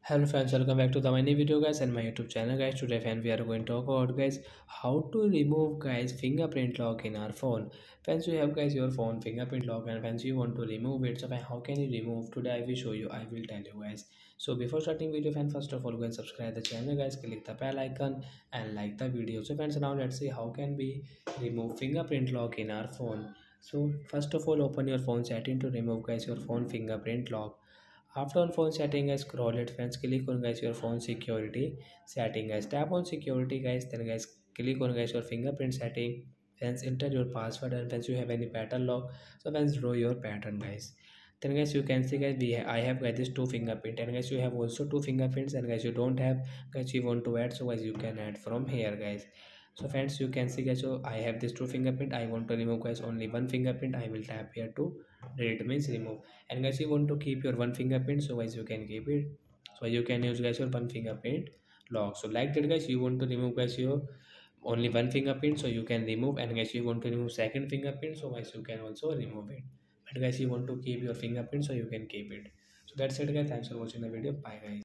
Hello friends, welcome back to the my new video guys and my YouTube channel guys. Today friends we are going to talk about guys how to remove guys fingerprint lock in our phone. Friends, you have guys your phone fingerprint lock and friends you want to remove it. So friend, how can you remove? Today I will show you. I will tell you guys. So before starting video friends, first of all go and subscribe the channel guys. Click the bell icon and like the video. So friends, now let's see how can we remove fingerprint lock in our phone. So first of all open your phone setting to remove guys your phone fingerprint lock. After on phone setting guys, scroll it friends, click on guys your phone security setting guys, tap on security guys, then guys click on guys your fingerprint setting, friends enter your password and friends you have any pattern lock, so friends draw your pattern guys. Then guys you can see guys I have guys this two fingerprint and guys you have also two fingerprints and guys you don't have guys you want to add, so guys you can add from here guys. So friends you can see guys, so I have this two fingerprint, I want to remove guys only one fingerprint, I will tap here to delete means remove. And guys you want to keep your one fingerprint, so guys you can keep it, so you can use guys your one fingerprint lock. So like that guys you want to remove guys your only one fingerprint, so you can remove, and guys you want to remove second fingerprint, so guys you can also remove it. But guys you want to keep your fingerprint, so you can keep it. So that's it guys, thanks for watching the video, bye guys.